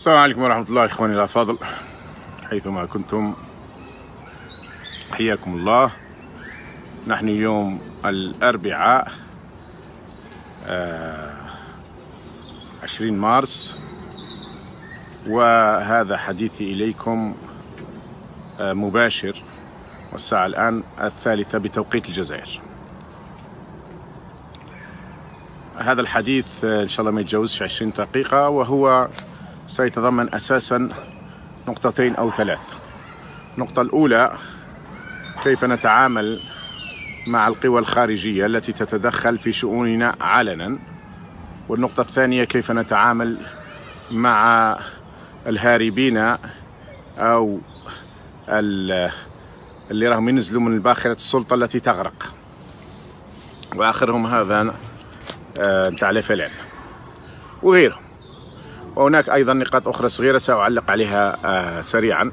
السلام عليكم ورحمة الله إخواني الأفاضل حيثما كنتم، حياكم الله. نحن يوم الأربعاء 20 مارس، وهذا حديثي إليكم مباشر، والساعة الآن 3 بتوقيت الجزائر. هذا الحديث إن شاء الله ما يتجاوزش 20 دقيقة، وهو سيتضمن أساسا نقطتين أو 3. النقطة الأولى: كيف نتعامل مع القوى الخارجية التي تتدخل في شؤوننا علنا. والنقطة الثانية: كيف نتعامل مع الهاربين أو اللي راهم ينزلوا من باخرة السلطة التي تغرق، وآخرهم هذا نتاع لافلان وغيره. وهناك أيضا نقاط أخرى صغيرة سأعلق عليها سريعا،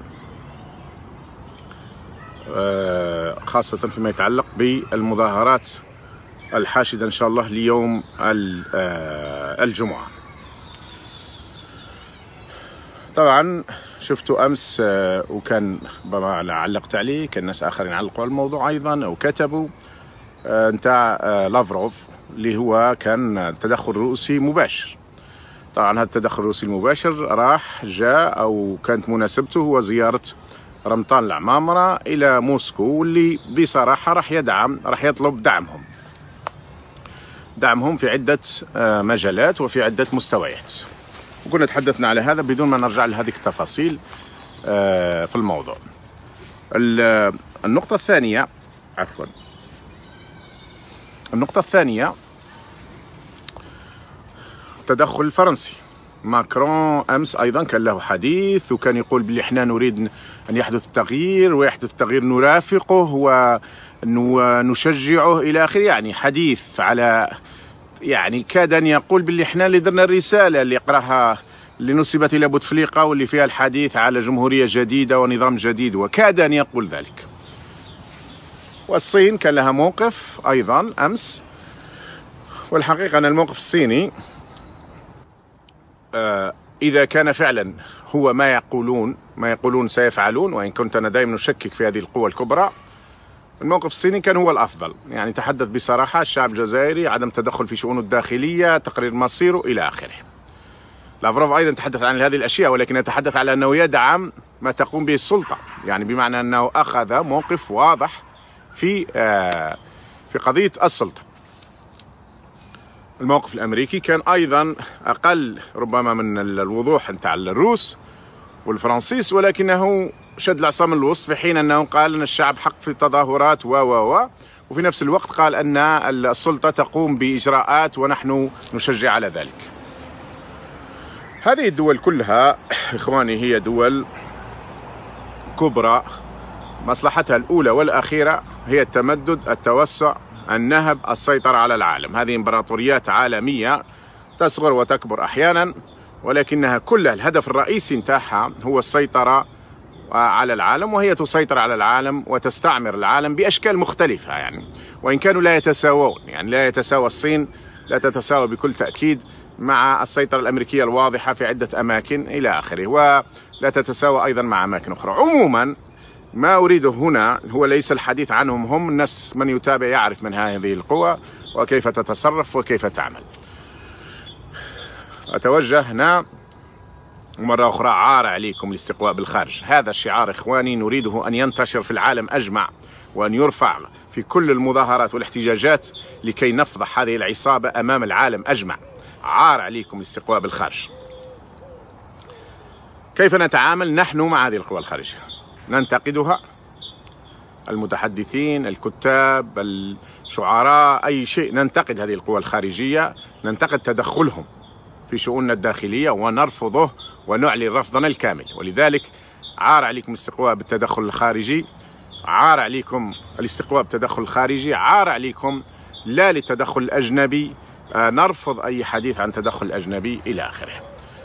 خاصة فيما يتعلق بالمظاهرات الحاشدة إن شاء الله ليوم الجمعة. طبعا شفتوا أمس وكان ربما علقت عليه، كان ناس آخرين علقوا على الموضوع أيضا أو كتبوا نتاع لافروف، اللي هو كان تدخل روسي مباشر. طبعا هذا التدخل الروسي المباشر جاء أو كانت مناسبته هو زيارة رمضان العمامرة إلى موسكو، واللي بصراحة راح يطلب دعمهم في عدة مجالات وفي عدة مستويات، وكنا تحدثنا على هذا بدون ما نرجع لهذه التفاصيل في الموضوع. النقطة الثانية التدخل الفرنسي. ماكرون أمس أيضا كان له حديث، وكان يقول بلي احنا نريد أن يحدث التغيير، ويحدث التغيير نرافقه ونشجعه إلى آخره. يعني حديث على، يعني كاد أن يقول بلي احنا اللي درنا الرسالة اللي قراها اللي نسبت إلى بوتفليقة، واللي فيها الحديث على جمهورية جديدة ونظام جديد، وكاد أن يقول ذلك. والصين كان لها موقف أيضا أمس، والحقيقة أن الموقف الصيني إذا كان فعلا هو ما يقولون سيفعلون، وإن كنت أنا دائما أشكك في هذه القوى الكبرى، الموقف الصيني كان هو الأفضل. يعني تحدث بصراحة الشعب الجزائري، عدم تدخل في شؤونه الداخلية، تقرير مصيره إلى آخره. لافروف أيضا تحدث عن هذه الأشياء، ولكن يتحدث على أنه يدعم ما تقوم به السلطة، يعني بمعنى أنه أخذ موقف واضح في قضية السلطة. الموقف الأمريكي كان أيضا أقل ربما من الوضوح نتاع الروس والفرنسيس، ولكنه شد العصا من الوسط، في حين أنه قال أن الشعب حق في التظاهرات وفي نفس الوقت قال أن السلطة تقوم بإجراءات ونحن نشجع على ذلك. هذه الدول كلها إخواني هي دول كبرى، مصلحتها الأولى والأخيرة هي التمدد، التوسع، النهب، السيطرة على العالم. هذه امبراطوريات عالمية تصغر وتكبر أحيانا، ولكنها كلها الهدف الرئيسي نتاعها هو السيطرة على العالم، وهي تسيطر على العالم وتستعمر العالم بأشكال مختلفة. يعني وإن كانوا لا يتساوون، يعني لا يتساوى الصين، لا تتساوى بكل تأكيد مع السيطرة الأمريكية الواضحة في عدة أماكن إلى آخره، ولا تتساوى أيضا مع أماكن أخرى. عموما ما أريده هنا هو ليس الحديث عنهم هم، الناس من يتابع يعرف من هذه القوى وكيف تتصرف وكيف تعمل. أتوجه هنا مرة أخرى: عار عليكم الاستقواء بالخارج. هذا الشعار إخواني نريده أن ينتشر في العالم أجمع، وأن يرفع في كل المظاهرات والاحتجاجات لكي نفضح هذه العصابة أمام العالم أجمع. عار عليكم الاستقواء بالخارج. كيف نتعامل نحن مع هذه القوى الخارجية؟ ننتقدها، المتحدثين، الكتاب، الشعراء، أي شيء، ننتقد هذه القوى الخارجية، ننتقد تدخلهم في شؤوننا الداخلية ونرفضه ونعلن رفضنا الكامل. ولذلك عار عليكم الاستقواء بالتدخل الخارجي، عار عليكم الاستقواء بالتدخل الخارجي، عار عليكم لا للتدخل الأجنبي، نرفض أي حديث عن تدخل الأجنبي إلى آخره.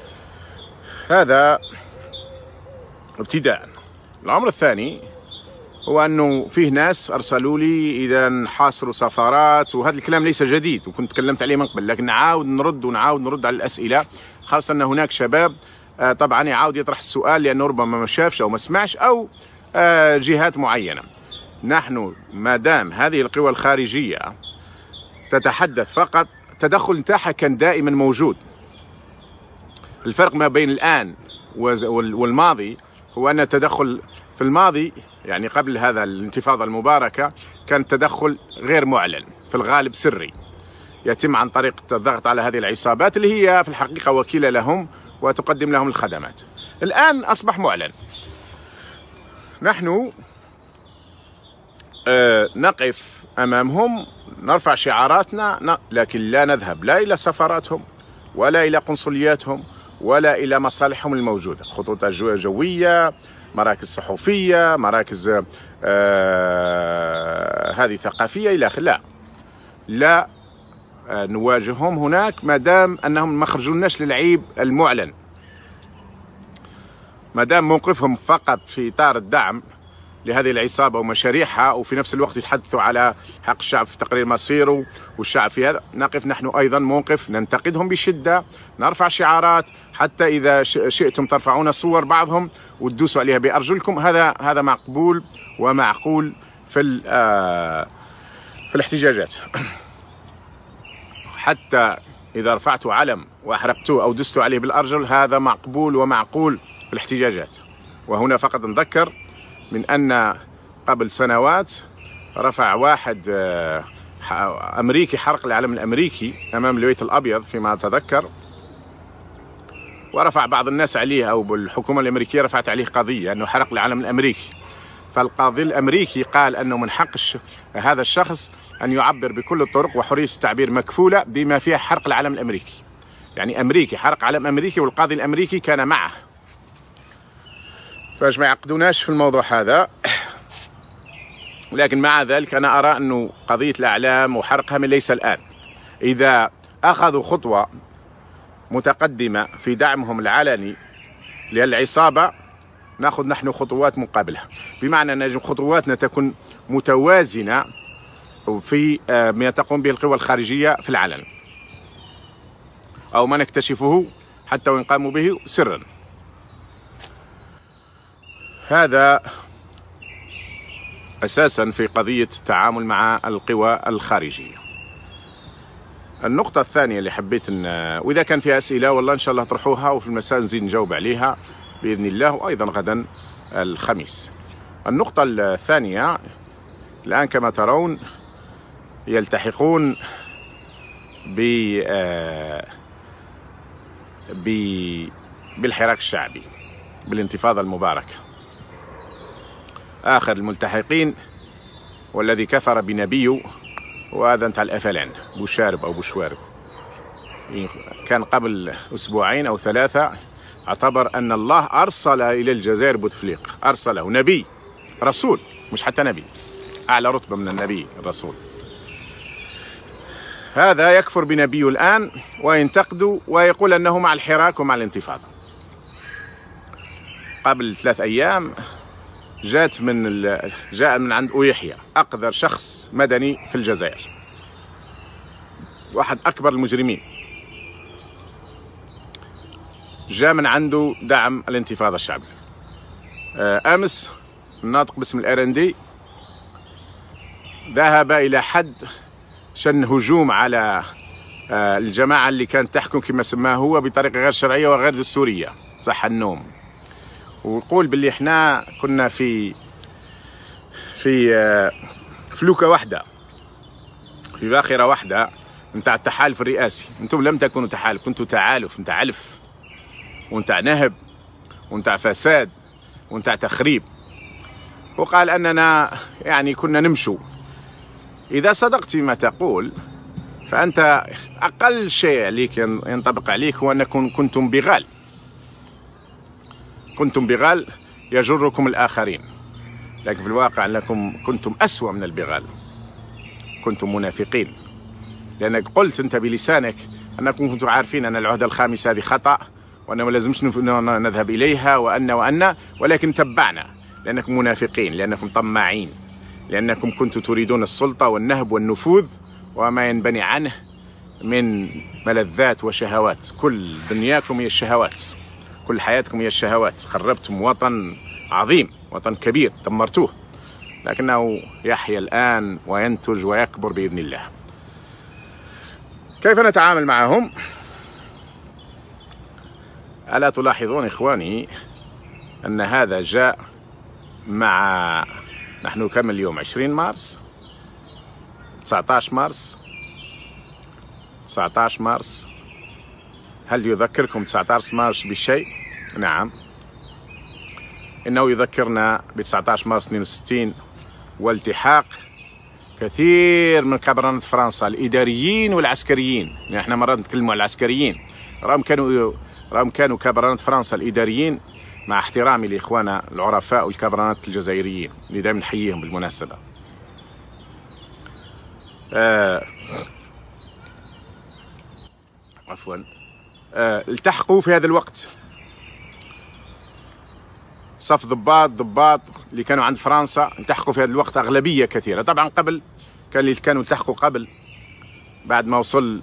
هذا ابتداء. الأمر الثاني هو أنه فيه ناس أرسلوا لي إذا حاصروا سفارات، وهذا الكلام ليس جديد وكنت تكلمت عليه من قبل، لكن نعاود نرد على الأسئلة، خاصة أن هناك شباب طبعا يعاود يطرح السؤال لأنه ربما ما شافش أو ما سمعش أو جهات معينة. نحن ما دام هذه القوى الخارجية تتحدث فقط، التدخل نتاعها كان دائما موجود. الفرق ما بين الآن والماضي هو أن التدخل في الماضي يعني قبل هذا الانتفاضة المباركة كان التدخل غير معلن، في الغالب سري، يتم عن طريق الضغط على هذه العصابات اللي هي في الحقيقة وكيلة لهم وتقدم لهم الخدمات. الآن أصبح معلن. نحن نقف أمامهم، نرفع شعاراتنا، لكن لا نذهب لا إلى سفاراتهم ولا إلى قنصلياتهم ولا إلى مصالحهم الموجودة، خطوط جوية، مراكز صحفية، مراكز هذه ثقافية إلى آخره. لا نواجههم هناك ما دام أنهم ما خرجوناش للعيب المعلن. ما دام موقفهم فقط في إطار الدعم لهذه العصابة ومشاريعها، وفي نفس الوقت يتحدثوا على حق الشعب في تقرير مصيره والشعب في هذا، نقف نحن أيضا موقف ننتقدهم بشدة، نرفع شعارات، حتى إذا شئتم ترفعون صور بعضهم وتدوسوا عليها بأرجلكم. هذا مقبول ومعقول في الاحتجاجات. حتى إذا رفعتوا علم وأحرقتوه أو دستوا عليه بالأرجل، هذا مقبول ومعقول في الاحتجاجات. وهنا فقط نذكر من أن قبل سنوات رفع واحد أمريكي حرق العلم الأمريكي أمام البيت الأبيض فيما أتذكر، ورفع بعض الناس عليه أو الحكومة الأمريكية رفعت عليه قضية أنه حرق العلم الأمريكي. فالقاضي الأمريكي قال أنه من حق هذا الشخص أن يعبر بكل الطرق وحرية التعبير مكفولة بما فيها حرق العلم الأمريكي. يعني أمريكي حرق علم أمريكي والقاضي الأمريكي كان معه. فاش ما يعقدوناش في الموضوع هذا. لكن مع ذلك أنا أرى أنه قضية الأعلام وحرقها من ليس الآن. إذا أخذوا خطوة متقدمة في دعمهم العلني للعصابة، نأخذ نحن خطوات مقابلها، بمعنى أن خطواتنا تكون متوازنة في ما تقوم به القوى الخارجية في العلن، أو ما نكتشفه حتى وإن قاموا به سرا. هذا أساسا في قضية التعامل مع القوى الخارجية. النقطة الثانية اللي حبيت وإذا كان فيها أسئلة والله إن شاء الله طرحوها، وفي المساء نزيد نجاوب عليها بإذن الله، وأيضا غدا الخميس. النقطة الثانية، الآن كما ترون يلتحقون بالحراك الشعبي، بالانتفاضة المباركة. آخر الملتحقين والذي كفر بنبيه وهذا نتاع الأفلان بوشارب أو بوشوارب، كان قبل أسبوعين أو ثلاثة اعتبر أن الله أرسل إلى الجزائر بوتفليقة، أرسله نبي رسول، مش حتى نبي، أعلى رتبة من النبي الرسول. هذا يكفر بنبيه الآن وينتقد ويقول أنه مع الحراك ومع الانتفاضة. قبل 3 أيام جاء من عند أويحيى، أقدر شخص مدني في الجزائر، واحد أكبر المجرمين، جاء من عنده دعم الانتفاضة الشعبية. أمس الناطق باسم الRND ذهب إلى حد شن هجوم على الجماعة اللي كانت تحكم كما سماه هو بطريقة غير شرعية وغير دستورية، صح النوم، ويقول باللي احنا كنا في فلوكة واحدة، في باخرة واحدة نتاع التحالف الرئاسي. انتم لم تكونوا تحالف، كنتوا تعالف، نتاع علف ونتاع نهب ونتاع فساد ونتاع تخريب. وقال أننا يعني كنا نمشوا. إذا صدقت فيما تقول فأنت أقل شيء عليك ينطبق عليك هو أنكم كنتم بغال، كنتم بغال يجركم الآخرين، لكن في الواقع أنكم كنتم أسوأ من البغال، كنتم منافقين، لأنك قلت أنت بلسانك أنكم كنتم عارفين أن العهدة الخامسة هذه خطأ وأن ما لازمش نذهب إليها وأن ولكن تبعنا لأنكم منافقين، لأنكم طماعين، لأنكم كنتم تريدون السلطة والنهب والنفوذ وما ينبني عنه من ملذات وشهوات. كل دنياكم هي الشهوات، كل حياتكم هي الشهوات، خربتم وطن عظيم، وطن كبير، دمرتوه، لكنه يحيا الآن وينتج ويكبر بإذن الله. كيف نتعامل معهم؟ ألا تلاحظون إخواني أن هذا جاء مع، نحن كم اليوم؟ 20 مارس، 19 مارس، 19 مارس. هل يذكركم 19 مارس بشيء؟ نعم، إنه يذكرنا ب 19 مارس 62 والتحاق كثير من كبرنة فرنسا الإداريين والعسكريين. نحن مرات نتكلموا على العسكريين، رغم كانوا كبرنة فرنسا الإداريين، مع احترامي لإخوانا العرفاء والكبرنات الجزائريين اللي دائما نحييهم بالمناسبة. عفوا. التحقوا في هذا الوقت صف ضباط اللي كانوا عند فرنسا، التحقوا في هذا الوقت أغلبية كثيرة. طبعا قبل كان اللي كانوا التحقوا قبل، بعد ما وصل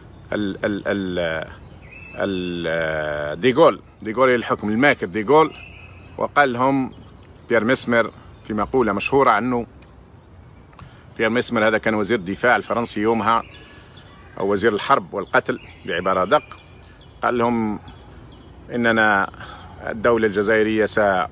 ديغول للحكم، الماكر ديغول، وقال لهم بيير ميسمر في مقولة مشهورة عنه. بيير ميسمر هذا كان وزير الدفاع الفرنسي يومها، أو وزير الحرب والقتل بعبارة أدق. قال لهم إننا الدولة الجزائرية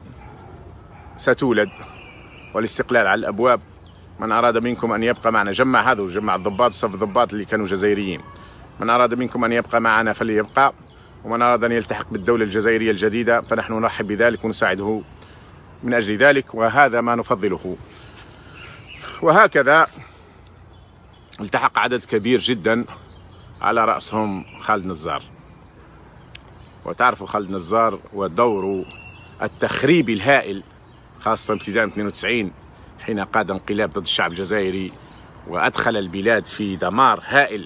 ستولد والاستقلال على الأبواب، من أراد منكم أن يبقى معنا، جمع هذا وجمع الضباط، صف الضباط اللي كانوا جزائريين، من أراد منكم أن يبقى معنا فليبقى، ومن أراد أن يلتحق بالدولة الجزائرية الجديدة فنحن نرحب بذلك ونساعده من أجل ذلك، وهذا ما نفضله. وهكذا التحق عدد كبير جدا، على رأسهم خالد نزار. وتعرفوا خالد نزار ودوره التخريبي الهائل، خاصة ابتداء 92 حين قاد انقلاب ضد الشعب الجزائري وأدخل البلاد في دمار هائل.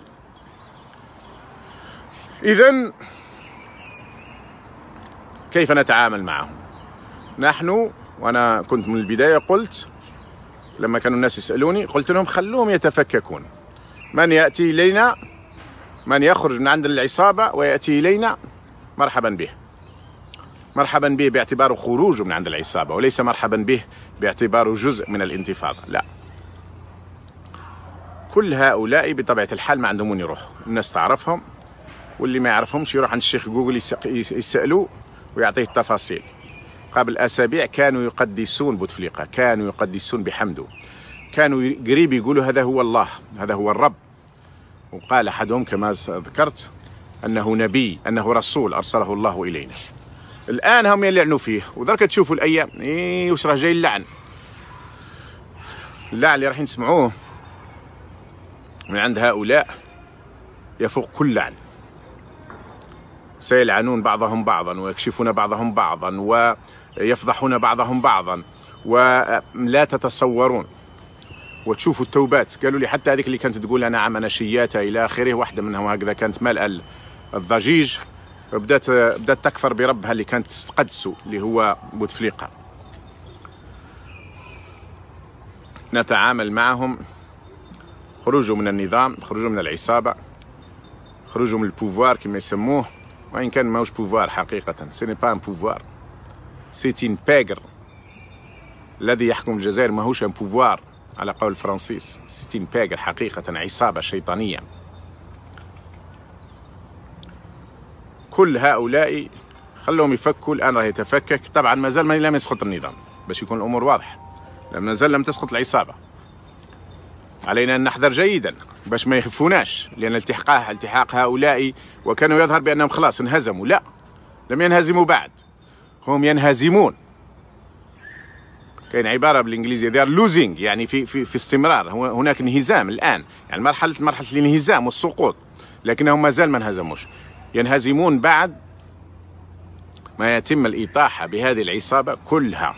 إذن كيف نتعامل معهم؟ نحن، وأنا كنت من البداية قلت لما كانوا الناس يسألوني، قلت لهم خلوهم يتفككون. من يأتي إلينا، من يخرج من عند العصابة ويأتي إلينا، مرحبا به، مرحبا به باعتباره خروجه من عند العصابة، وليس مرحبا به باعتباره جزء من الانتفاضة، لا. كل هؤلاء بطبيعة الحال ما عندهم وين يروحوا، الناس تعرفهم، واللي ما يعرفهمش يروح عند الشيخ جوجل يسألوه ويعطيه التفاصيل. قبل أسابيع كانوا يقدسون بوتفليقة، كانوا يقدسون بحمده، كانوا قريب يقولوا هذا هو الله، هذا هو الرب. وقال أحدهم كما ذكرت أنه نبي، أنه رسول أرسله الله إلينا. الآن هم يلعنوا فيه، وذلك تشوفوا الأيام وش راه جاي اللعن. اللعن اللي راح نسمعوه من عند هؤلاء يفوق كل لعن. سيلعنون بعضهم بعضا، ويكشفون بعضهم بعضا، ويفضحون بعضهم بعضا، ولا تتصورون. وتشوفوا التوبات، قالوا لي حتى هذيك اللي كانت تقول نعم أنا شياتة إلى آخره، واحدة منهم هكذا كانت ملأ الضجيج، بدأت تكفر بربها اللي كانت تقدسه اللي هو بوتفليقة. نتعامل معهم، خروجوا من النظام، خروجوا من العصابة، خروجوا من البوفوار كما يسموه، وإن كان ماهوش بوفوار حقيقة، سي ني با ان بوفوار، سي تين بيغر. الذي يحكم الجزائر ماهوش ان بوفوار على قول الفرنسيس، سي تين بيغر حقيقة، عصابة شيطانية. كل هؤلاء خلوهم يفكوا، الآن راه يتفكك. طبعا ما زال لم يسقط النظام، باش يكون الأمور واضحة، ما زال لم تسقط العصابة. علينا أن نحذر جيدا باش ما يخفوناش، لأن التحاق هؤلاء وكانوا يظهر بأنهم خلاص انهزموا، لا، لم ينهزموا بعد، هم ينهزمون. كاين عبارة بالإنجليزية they are losing، يعني في استمرار، هناك انهزام الآن، يعني مرحلة الانهزام والسقوط، لكنهم ما زال ما انهزموش، ينهزمون بعد ما يتم الإطاحة بهذه العصابة كلها،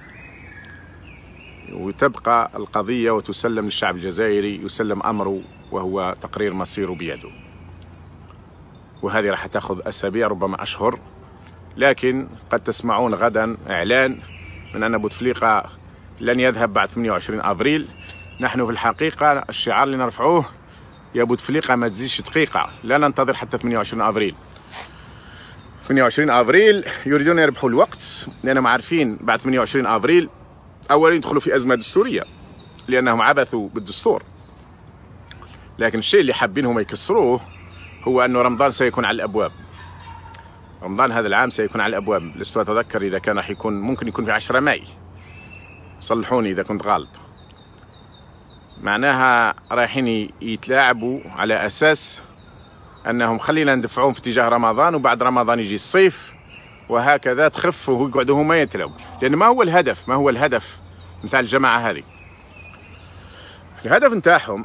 وتبقى القضية وتسلم للشعب الجزائري، يسلم أمره وهو تقرير مصيره بيده. وهذه راح تأخذ أسابيع ربما أشهر، لكن قد تسمعون غدا إعلان من أن بوتفليقة لن يذهب بعد 28 أبريل. نحن في الحقيقة الشعار اللي نرفعوه يا بوتفليقة ما تزيدش دقيقة، لا ننتظر حتى 28 أبريل. 28 افريل يريدون يربحوا الوقت، لانهم عارفين بعد 28 افريل اولا يدخلوا في ازمه دستوريه لانهم عبثوا بالدستور. لكن الشيء اللي حابينهم يكسروه هو انه رمضان سيكون على الابواب. رمضان هذا العام سيكون على الابواب، لست اتذكر اذا كان راح يكون، ممكن يكون في 10 ماي، صلحوني اذا كنت غالب. معناها رايحين يتلاعبوا على اساس انهم خلينا ندفعوهم في اتجاه رمضان، وبعد رمضان يجي الصيف وهكذا تخف ويقعدوا هما يتلاعبوا. لان ما هو الهدف؟ ما هو الهدف نتاع الجماعه هذه؟ الهدف نتاعهم،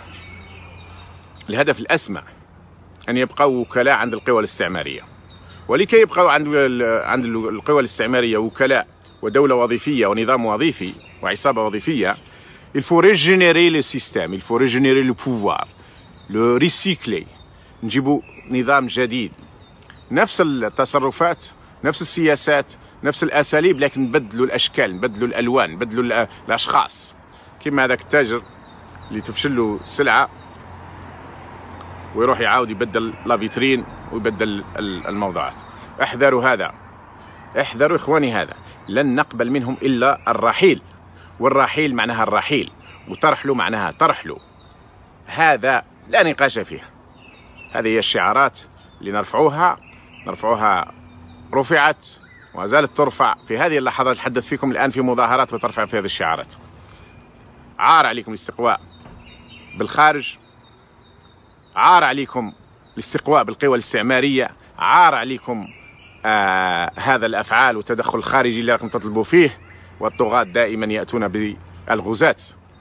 الهدف الاسمى، ان يبقوا وكلاء عند القوى الاستعماريه. ولكي يبقوا عند القوى الاستعماريه وكلاء ودوله وظيفيه ونظام وظيفي وعصابه وظيفيه، il faut régénérer le système, il faut régénérer le pouvoir, le recycler. نجيبوا نظام جديد، نفس التصرفات، نفس السياسات، نفس الاساليب، لكن نبدلوا الاشكال، نبدلوا الالوان، نبدلوا الاشخاص. كما هذاك التاجر اللي تفشل له السلعه ويروح يعاود يبدل لافيترين ويبدل الموضوعات. احذروا هذا، احذروا اخواني، هذا لن نقبل منهم الا الرحيل، والرحيل معناها الرحيل، وترحلوا معناها ترحلوا. هذا لا نقاش فيه. هذه هي الشعارات اللي نرفعوها، رفعت وما زالت ترفع في هذه اللحظات. أتحدث فيكم الآن في مظاهرات وترفع في هذه الشعارات. عار عليكم الاستقواء بالخارج، عار عليكم الاستقواء بالقوى الاستعمارية، عار عليكم هذا الأفعال والتدخل الخارجي اللي راكم تطلبوا فيه، والطغاة دائما يأتون بالغزاة.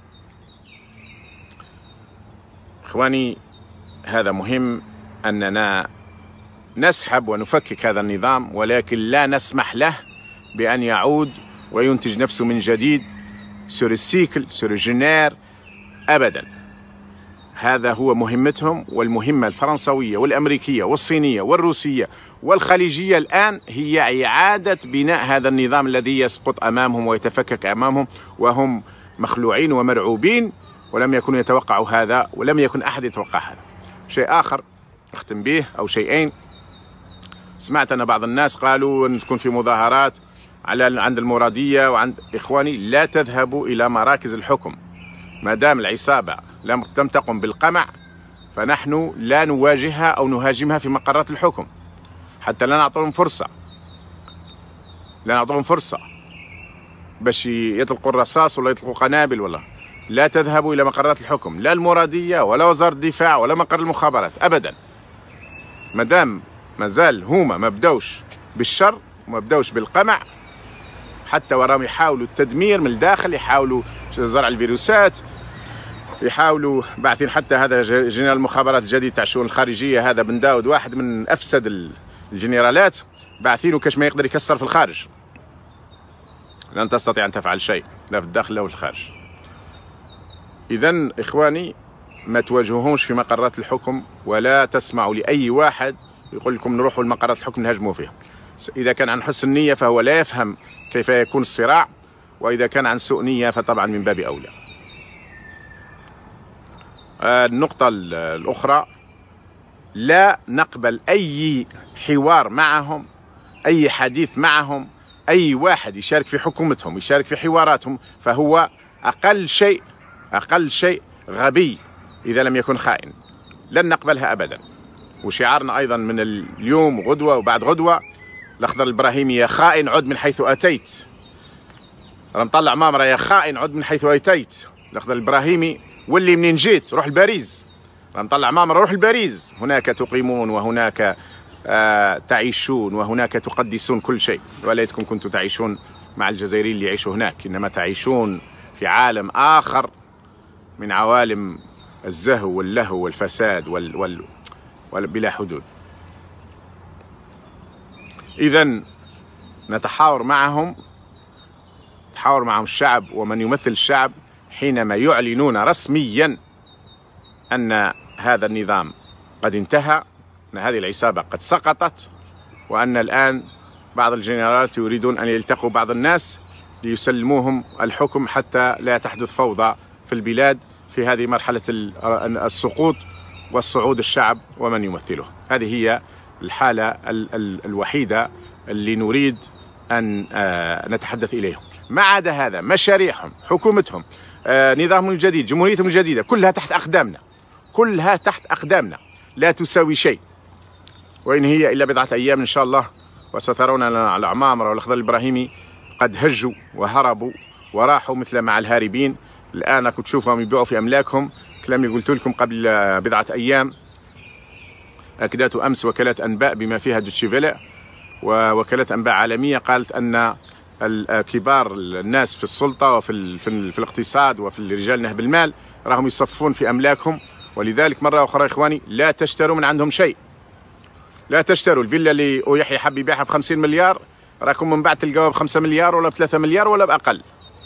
إخواني، هذا مهم أننا نسحب ونفكك هذا النظام، ولكن لا نسمح له بأن يعود وينتج نفسه من جديد سور السيكل، سور الجنير، أبدا. هذا هو مهمتهم، والمهمة الفرنسوية والأمريكية والصينية والروسية والخليجية الآن هي إعادة بناء هذا النظام الذي يسقط أمامهم ويتفكك أمامهم، وهم مخلوعين ومرعوبين، ولم يكونوا يتوقعوا هذا، ولم يكن أحد يتوقع هذا. شيء آخر أختم به، أو شيئين. سمعت أن بعض الناس قالوا أن تكون في مظاهرات عند المرادية وعند إخواني. لا تذهبوا إلى مراكز الحكم ما دام العصابة لم تقم بالقمع، فنحن لا نواجهها أو نهاجمها في مقرات الحكم، حتى لا نعطيهم فرصة باش يطلقوا الرصاص ولا يطلقوا قنابل. ولا لا تذهبوا إلى مقرات الحكم، لا المرادية ولا وزارة الدفاع ولا مقر المخابرات أبدا، ما دام مازال هما ما بدوش بالشر وما بدوش بالقمع، حتى وراهم يحاولوا التدمير من الداخل، يحاولوا زرع الفيروسات، يحاولوا باعثين حتى هذا جنرال المخابرات الجديد تاع الشؤون الخارجية، هذا بن داود، واحد من أفسد الجنرالات، باعثينه كاش ما يقدر يكسر في الخارج. لن تستطيع أن تفعل شيء لا في الداخل لا في الخارج. إذن إخواني، ما تواجهوهمش في مقرات الحكم، ولا تسمعوا لأي واحد يقول لكم نروحوا لمقرات الحكم نهاجموا فيها. إذا كان عن حسن نية فهو لا يفهم كيف يكون الصراع، وإذا كان عن سوء نية فطبعا من باب أولى. النقطة الأخرى، لا نقبل أي حوار معهم، أي حديث معهم، أي واحد يشارك في حكومتهم، يشارك في حواراتهم، فهو أقل شيء غبي إذا لم يكن خائن. لن نقبلها أبدا. وشعارنا أيضا من اليوم غدوة وبعد غدوة، الأخضر الإبراهيمي: يا خائن عد من حيث أتيت. رمطلع مامرة: يا خائن عد من حيث أتيت. الأخضر الإبراهيمي: واللي منين جيت روح الباريس. رمطلع مامرة: روح الباريس، هناك تقيمون وهناك تعيشون وهناك تقدسون كل شيء، وليتكم كنتم تعيشون مع الجزائريين اللي يعيشوا هناك، إنما تعيشون في عالم آخر من عوالم الزهو واللهو والفساد بلا حدود. إذن نتحاور معهم، تحاور معهم الشعب ومن يمثل الشعب حينما يعلنون رسميا أن هذا النظام قد انتهى، أن هذه العصابة قد سقطت، وأن الآن بعض الجنرالات يريدون أن يلتقوا بعض الناس ليسلموهم الحكم حتى لا تحدث فوضى في البلاد في هذه مرحلة السقوط والصعود الشعب ومن يمثله. هذه هي الحالة الوحيدة اللي نريد أن نتحدث إليهم. ما عدا هذا مشاريعهم، حكومتهم، نظامهم الجديد، جمهوريتهم الجديدة، كلها تحت أقدامنا، كلها تحت أقدامنا، لا تساوي شيء. وإن هي إلا بضعة أيام إن شاء الله وسترون العمامرة والأخضر الإبراهيمي قد هجوا وهربوا وراحوا مثل مع الهاربين. الآن كنت تشوفهم يبيعوا في أملاكهم. كلامي قلت لكم قبل بضعة أيام أكدت أمس وكالة أنباء بما فيها دوتشي فيله ووكالة أنباء عالمية قالت أن كبار الناس في السلطة وفي الاقتصاد وفي رجال نهب المال راهم يصفون في أملاكهم. ولذلك مرة أخرى إخواني لا تشتروا من عندهم شيء، لا تشتروا. الفيلا اللي يحيى حب يبيعها ب50 مليار راكم من بعد تلقاوها ب5 مليار ولا ب3 مليار ولا بأقل.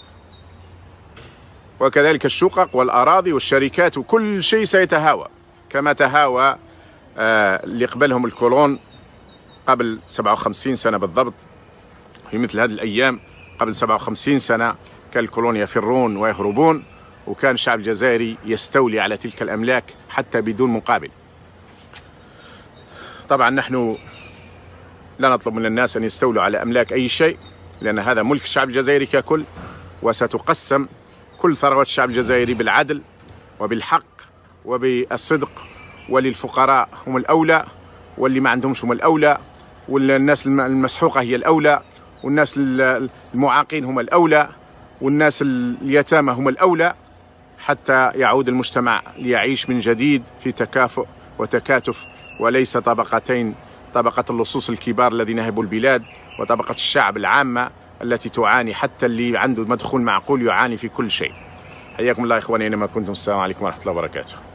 وكذلك الشقق والأراضي والشركات وكل شيء سيتهاوى كما تهاوى اللي قبلهم الكولون قبل 57 سنة بالضبط. في مثل هذه الأيام قبل 57 سنة كان الكولون يفرون ويهربون، وكان الشعب الجزائري يستولي على تلك الأملاك حتى بدون مقابل. طبعا نحن لا نطلب من الناس أن يستولوا على أملاك أي شيء، لأن هذا ملك الشعب الجزائري ككل، وستقسم كل ثروات الشعب الجزائري بالعدل وبالحق وبالصدق، وللفقراء هم الأولى، واللي ما عندهمش هم الأولى، والناس المسحوقة هي الأولى، والناس المعاقين هم الأولى، والناس اليتامى هم الأولى، حتى يعود المجتمع ليعيش من جديد في تكافؤ وتكاتف، وليس طبقتين، طبقة اللصوص الكبار الذين نهبوا البلاد وطبقة الشعب العامة التي تعاني، حتى اللي عنده مدخول معقول يعاني في كل شيء. حياكم الله إخواني أينما كنتم، السلام عليكم ورحمة الله وبركاته.